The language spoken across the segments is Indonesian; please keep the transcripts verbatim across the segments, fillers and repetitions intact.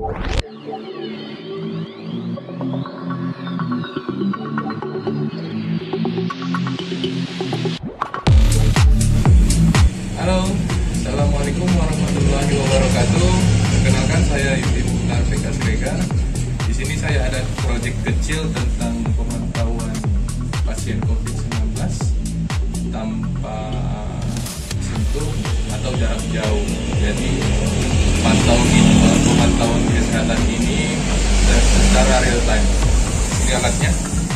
Halo, assalamualaikum warahmatullahi wabarakatuh. Perkenalkan, saya Yudi Mukhtar P K Srega. Di sini saya ada proyek kecil tentang pemantauan pasien covid sembilan belas tanpa sentuh atau jarak jauh. Jadi pantau pemantauan kesehatan ini secara real time. Ini alatnya.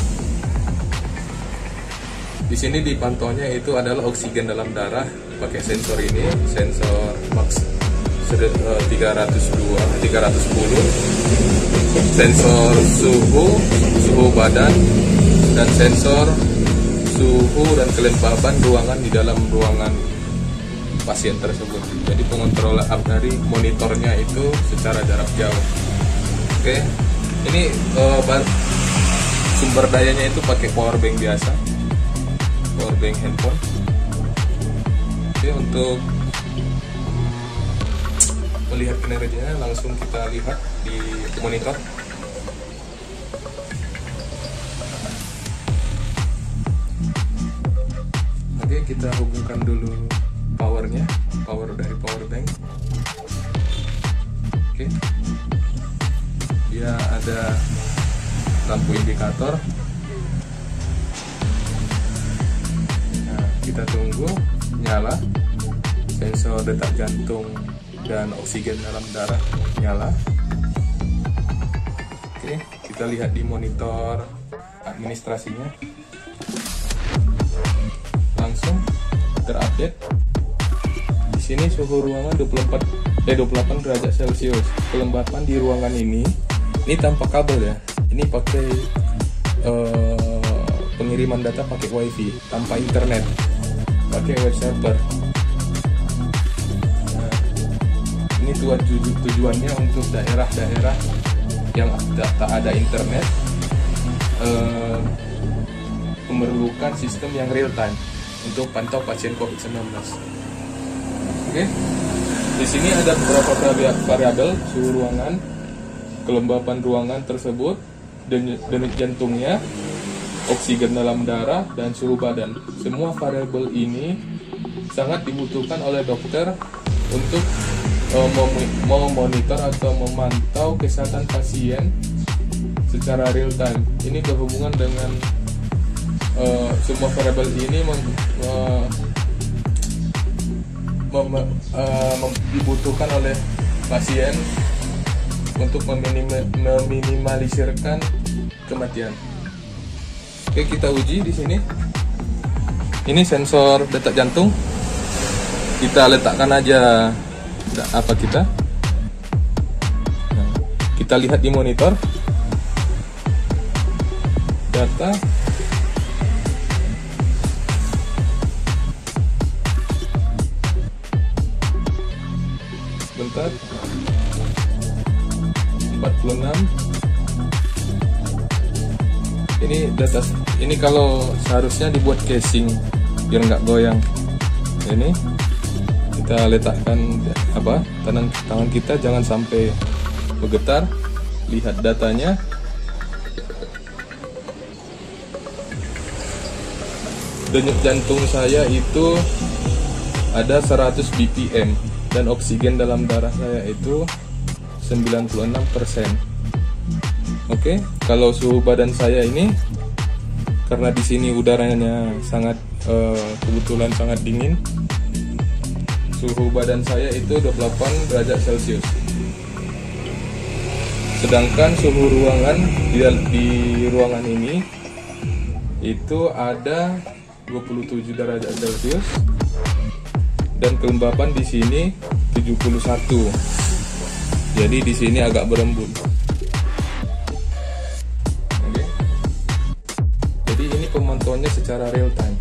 Di sini dipantaunya itu adalah oksigen dalam darah pakai sensor ini, sensor max tiga ratus dua, tiga ratus sepuluh, sensor suhu, suhu badan, dan sensor suhu dan kelembaban ruangan di dalam ruangan pasien tersebut. Jadi pengontrolan dari monitornya itu secara jarak jauh. Oke, ini uh, sumber dayanya itu pakai power bank biasa, power bank handphone. Oke, untuk melihat kinerjanya langsung kita lihat di monitor. Oke, kita hubungkan dulu powernya, power dari power bank. Oke, dia ada lampu indikator. Nah, kita tunggu nyala, sensor detak jantung dan oksigen dalam darah nyala. Oke, kita lihat di monitor administrasinya, langsung terupdate. Di sini suhu ruangan dua puluh empat eh dua puluh delapan derajat Celcius. Kelembapan di ruangan ini ini tanpa kabel ya. Ini pakai uh, pengiriman data pakai wifi tanpa internet, pakai web server. Ini tujuan tujuannya untuk daerah-daerah yang tak ada internet, eh, memerlukan sistem yang real time untuk pantau pasien covid sembilan belas. Oke, di sini ada beberapa variabel: suhu ruangan, kelembapan ruangan tersebut, denyut jantungnya, oksigen dalam darah, dan suhu badan. Semua variabel ini sangat dibutuhkan oleh dokter untuk memonitor atau memantau kesehatan pasien secara real time. Ini berhubungan dengan uh, semua variabel ini mem, uh, mem, uh, mem, dibutuhkan oleh pasien untuk meminim, meminimalisirkan kematian. Oke, kita uji di sini. Ini sensor detak jantung. Kita letakkan aja apa kita nah, kita lihat di monitor data bentar empat puluh enam. Ini data ini kalau seharusnya dibuat casing biar nggak goyang. Ini kita letakkan apa tangan tangan kita jangan sampai bergetar. Lihat datanya. Denyut jantung saya itu ada seratus B P M dan oksigen dalam darah saya itu sembilan puluh enam persen. Oke, kalau suhu badan saya ini karena di sini udaranya sangat uh, kebetulan sangat dingin. Suhu badan saya itu dua puluh delapan derajat Celcius. Sedangkan suhu ruangan di, di ruangan ini itu ada dua puluh tujuh derajat Celcius dan kelembapan di sini tujuh puluh satu. Jadi di sini agak berembun. Oke. Jadi ini pemantauannya secara real time.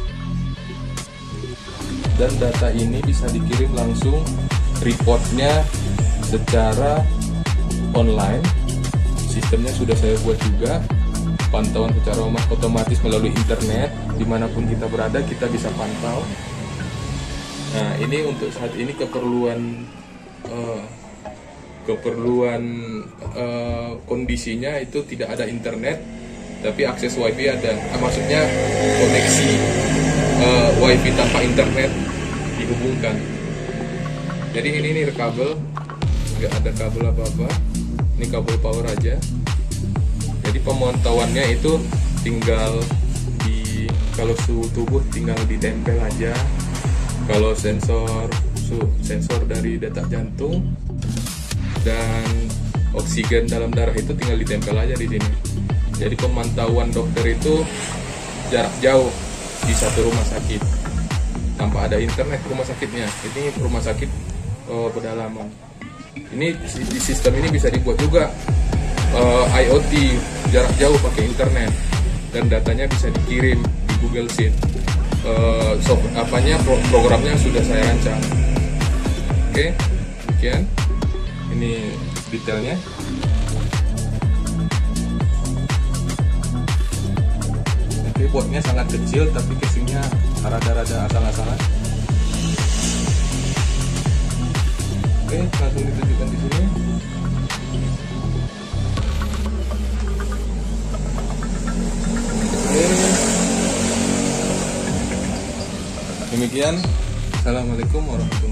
Dan data ini bisa dikirim langsung reportnya secara online. Sistemnya sudah saya buat juga, pantauan secara otomatis melalui internet. Dimanapun kita berada kita bisa pantau. Nah, ini untuk saat ini keperluan uh, keperluan uh, kondisinya itu tidak ada internet, tapi akses wifi ada. Ah, maksudnya koneksi uh, wifi tanpa internet dihubungkan. Jadi ini nih kabel, nggak ada kabel apa-apa. Ini kabel power aja. Jadi pemantauannya itu tinggal di, kalau suhu tubuh tinggal ditempel aja. Kalau sensor sensor dari detak jantung dan oksigen dalam darah itu tinggal ditempel aja di sini. Jadi pemantauan dokter itu jarak jauh di satu rumah sakit tanpa ada internet rumah sakitnya. Ini rumah sakit oh, pedalaman. Ini di sistem ini bisa dibuat juga uh, I O T jarak jauh pakai internet dan datanya bisa dikirim di Google Sheet. Uh, so, apanya pro programnya sudah saya rancang. Oke, demikian. Ini detailnya. Nanti boardnya sangat kecil tapi casingnya rada-rada asal-asalan. Oke, langsung ditunjukkan di sini. Oke. Demikian. Assalamualaikum warahmatullahi wabarakatuh.